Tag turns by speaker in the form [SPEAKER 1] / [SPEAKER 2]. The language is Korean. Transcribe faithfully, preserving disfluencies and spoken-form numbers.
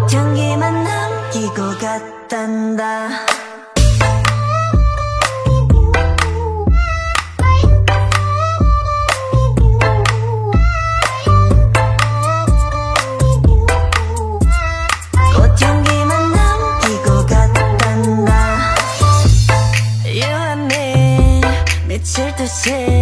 [SPEAKER 1] 꽃향기만 남기고 갔단다. 꽃향기만 남기고 갔단다. You and me 미칠 듯이